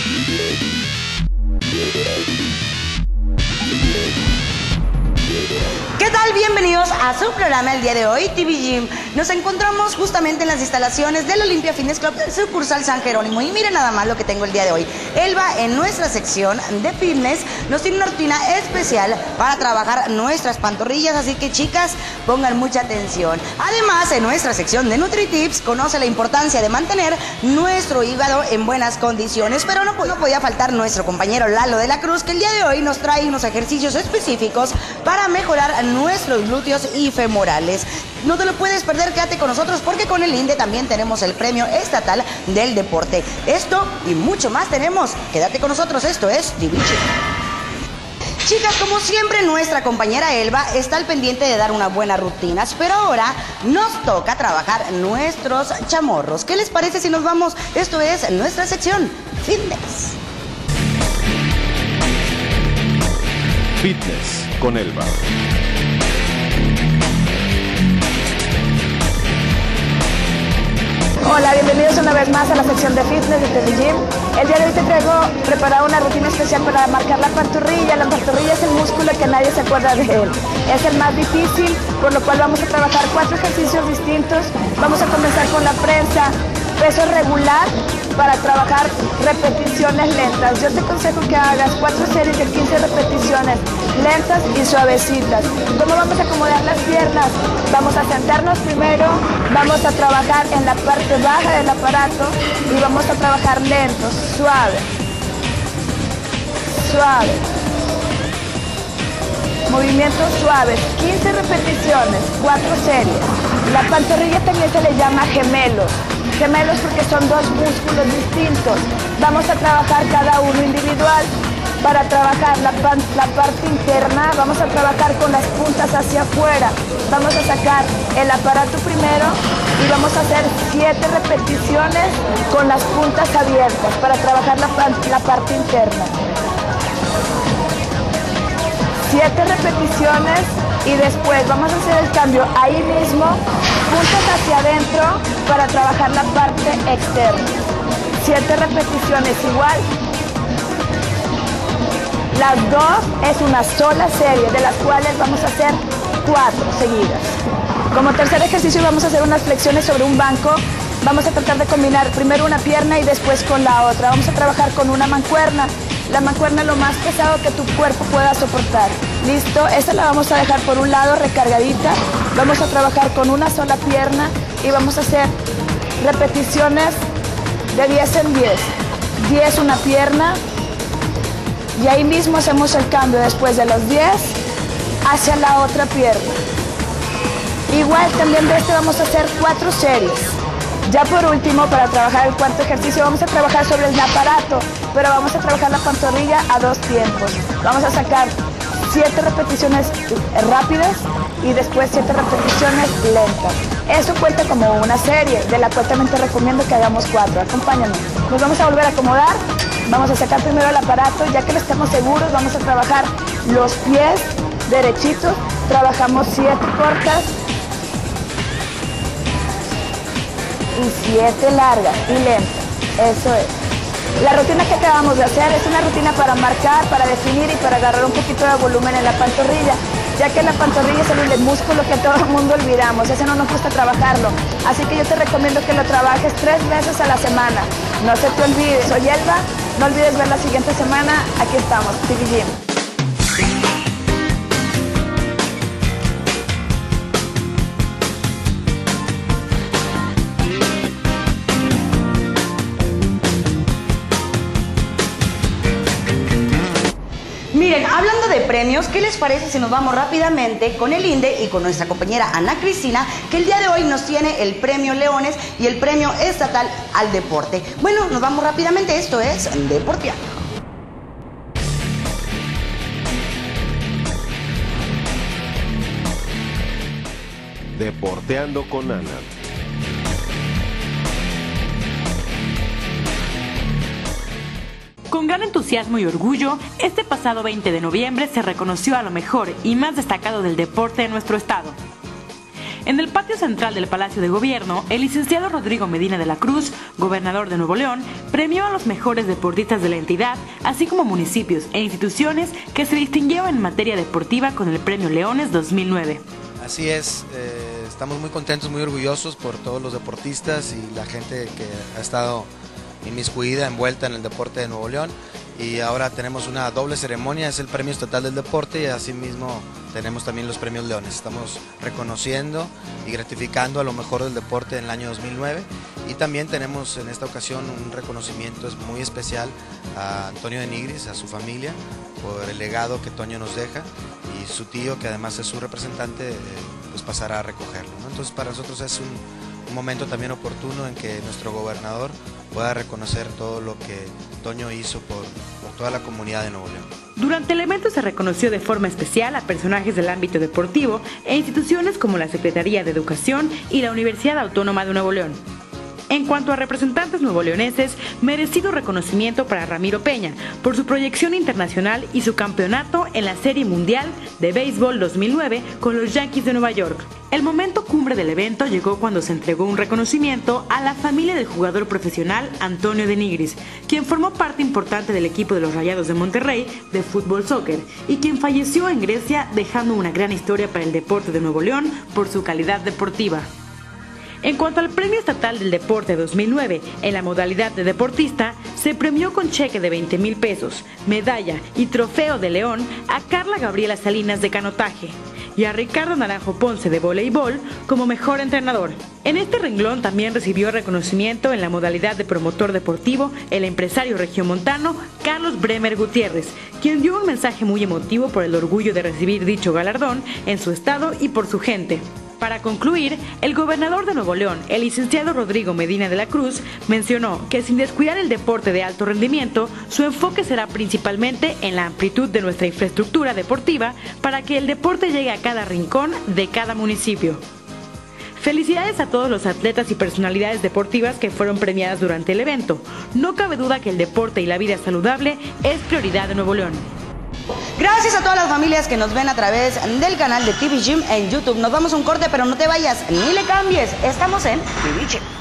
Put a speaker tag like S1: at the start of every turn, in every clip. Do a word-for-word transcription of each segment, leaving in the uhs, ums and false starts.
S1: ¿Qué tal? Bienvenidos a su programa el día de hoy, T V Gym. Nos encontramos justamente en las instalaciones del Olympia Fitness Club, sucursal San Jerónimo. Y miren nada más lo que tengo el día de hoy. Elba, en nuestra sección de fitness, nos tiene una rutina especial para trabajar nuestras pantorrillas. Así que, chicas, pongan mucha atención. Además, en nuestra sección de NutriTips, conoce la importancia de mantener nuestro hígado en buenas condiciones. Pero no, no podía faltar nuestro compañero Lalo de la Cruz, que el día de hoy nos trae unos ejercicios específicos para mejorar nuestros glúteos y femorales. No te lo puedes perder, quédate con nosotros porque con el INDE también tenemos el premio estatal del deporte. Esto y mucho más tenemos. Quédate con nosotros, esto es T V Gym. Chicas, como siempre, nuestra compañera Elba está al pendiente de dar unas buenas rutinas, pero ahora nos toca trabajar nuestros chamorros. ¿Qué les parece si nos vamos? Esto es nuestra sección Fitness.
S2: Fitness con Elba.
S3: Hola, bienvenidos una vez más a la sección de fitness de T V Gym. El día de hoy te traigo preparada una rutina especial para marcar la pantorrilla. La pantorrilla es el músculo que nadie se acuerda de él. Es el más difícil, por lo cual vamos a trabajar cuatro ejercicios distintos. Vamos a comenzar con la prensa, peso regular, para trabajar repeticiones lentas. Yo te aconsejo que hagas cuatro series de quince repeticiones lentas y suavecitas. ¿Cómo vamos a acomodar las piernas? Vamos a sentarnos primero, vamos a trabajar en la parte baja del aparato y vamos a trabajar lento, suave, suave. Movimientos suaves, quince repeticiones, cuatro series. La pantorrilla también se le llama gemelos. Gemelos porque son dos músculos distintos. Vamos a trabajar cada uno individual. Para trabajar la, pan, la parte interna, vamos a trabajar con las puntas hacia afuera. Vamos a sacar el aparato primero y vamos a hacer siete repeticiones con las puntas abiertas para trabajar la, la parte interna. Siete repeticiones y después vamos a hacer el cambio ahí mismo, puntas hacia adentro para trabajar la parte externa. Siete repeticiones igual. Las dos es una sola serie, de las cuales vamos a hacer cuatro seguidas. Como tercer ejercicio vamos a hacer unas flexiones sobre un banco. Vamos a tratar de combinar primero una pierna y después con la otra. Vamos a trabajar con una mancuerna. La mancuerna es lo más pesado que tu cuerpo pueda soportar. ¿Listo? Esta la vamos a dejar por un lado recargadita. Vamos a trabajar con una sola pierna y vamos a hacer repeticiones de diez en diez. diez una pierna. Y ahí mismo hacemos el cambio después de los diez hacia la otra pierna. Igual también de este vamos a hacer cuatro series. Ya por último, para trabajar el cuarto ejercicio, vamos a trabajar sobre el aparato, pero vamos a trabajar la pantorrilla a dos tiempos. Vamos a sacar siete repeticiones rápidas y después siete repeticiones lentas. Eso cuenta como una serie, de la cual también te recomiendo que hagamos cuatro. Acompáñanos. Nos vamos a volver a acomodar. Vamos a sacar primero el aparato, ya que lo estemos seguros, vamos a trabajar los pies derechitos, trabajamos siete cortas y siete largas y lentas, eso es. La rutina que acabamos de hacer es una rutina para marcar, para definir y para agarrar un poquito de volumen en la pantorrilla, ya que la pantorrilla es el músculo que todo el mundo olvidamos, ese no nos gusta trabajarlo, así que yo te recomiendo que lo trabajes tres veces a la semana. No se te olvide, soy Elba, no olvides ver la siguiente semana, aquí estamos, T V Gym.
S1: Miren, hablando de premios, ¿qué les parece si nos vamos rápidamente con el INDE y con nuestra compañera Ana Cristina, que el día de hoy nos tiene el premio Leones y el premio estatal al deporte? Bueno, nos vamos rápidamente, esto es Deporteando.
S2: Deporteando con Ana.
S4: Con gran entusiasmo y orgullo, este pasado veinte de noviembre se reconoció a lo mejor y más destacado del deporte de nuestro estado. En el patio central del Palacio de Gobierno, el licenciado Rodrigo Medina de la Cruz, gobernador de Nuevo León, premió a los mejores deportistas de la entidad, así como municipios e instituciones que se distinguieron en materia deportiva con el Premio Leones dos mil nueve.
S2: Así es, eh, estamos muy contentos, muy orgullosos por todos los deportistas y la gente que ha estado inmiscuida, envuelta en el deporte de Nuevo León. Y ahora tenemos una doble ceremonia, es el Premio Estatal del Deporte y asimismo tenemos también los Premios Leones. Estamos reconociendo y gratificando a lo mejor del deporte en el año dos mil nueve y también tenemos en esta ocasión un reconocimiento muy especial a Antonio de Nigris, a su familia, por el legado que Toño nos deja y su tío, que además es su representante, pues pasará a recogerlo, ¿no? Entonces para nosotros es un, un momento también oportuno en que nuestro gobernador pueda reconocer todo lo que Toño hizo por, por toda la comunidad de Nuevo León.
S4: Durante el evento se reconoció de forma especial a personajes del ámbito deportivo e instituciones como la Secretaría de Educación y la Universidad Autónoma de Nuevo León. En cuanto a representantes nuevoleoneses, merecido reconocimiento para Ramiro Peña por su proyección internacional y su campeonato en la Serie Mundial de Béisbol dos mil nueve con los Yankees de Nueva York. El momento cumbre del evento llegó cuando se entregó un reconocimiento a la familia del jugador profesional Antonio de Nigris, quien formó parte importante del equipo de los Rayados de Monterrey de fútbol soccer y quien falleció en Grecia dejando una gran historia para el deporte de Nuevo León por su calidad deportiva. En cuanto al Premio Estatal del Deporte dos mil nueve, en la modalidad de deportista, se premió con cheque de veinte mil pesos, medalla y trofeo de León a Carla Gabriela Salinas de canotaje y a Ricardo Naranjo Ponce de voleibol como mejor entrenador. En este renglón también recibió reconocimiento en la modalidad de promotor deportivo el empresario regiomontano Carlos Bremer Gutiérrez, quien dio un mensaje muy emotivo por el orgullo de recibir dicho galardón en su estado y por su gente. Para concluir, el gobernador de Nuevo León, el licenciado Rodrigo Medina de la Cruz, mencionó que sin descuidar el deporte de alto rendimiento, su enfoque será principalmente en la amplitud de nuestra infraestructura deportiva para que el deporte llegue a cada rincón de cada municipio. Felicidades a todos los atletas y personalidades deportivas que fueron premiadas durante el evento. No cabe duda que el deporte y la vida saludable es prioridad de Nuevo León.
S1: Gracias a todas las familias que nos ven a través del canal de T V Gym en YouTube. Nos vamos a un corte, pero no te vayas ni le cambies. Estamos en T V Gym.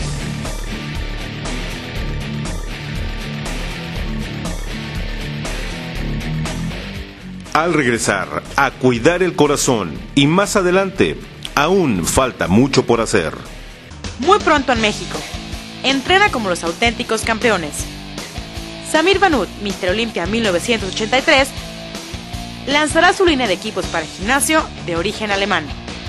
S5: Al regresar, a cuidar el corazón y más adelante, aún falta mucho por hacer.
S4: Muy pronto en México. Entrena como los auténticos campeones. Samir Banut, míster Olympia mil novecientos ochenta y tres, lanzará su línea de equipos para gimnasio de origen alemán.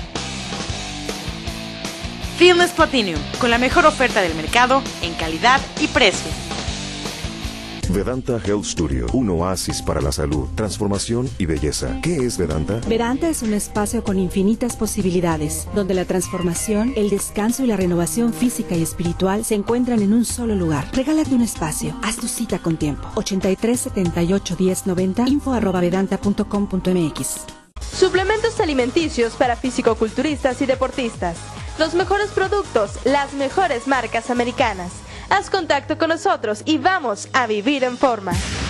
S4: Fitness Platinum, con la mejor oferta del mercado en calidad y precio.
S6: Vedanta Health Studio, un oasis para la salud, transformación y belleza. ¿Qué es Vedanta?
S7: Vedanta es un espacio con infinitas posibilidades, donde la transformación, el descanso y la renovación física y espiritual se encuentran en un solo lugar. Regálate un espacio, haz tu cita con tiempo. ochenta y tres, setenta y ocho, diez, noventa, info arroba vedanta punto com punto mx.
S8: Suplementos alimenticios para fisicoculturistas y deportistas. Los mejores productos, las mejores marcas americanas. Haz contacto con nosotros y vamos a vivir en forma.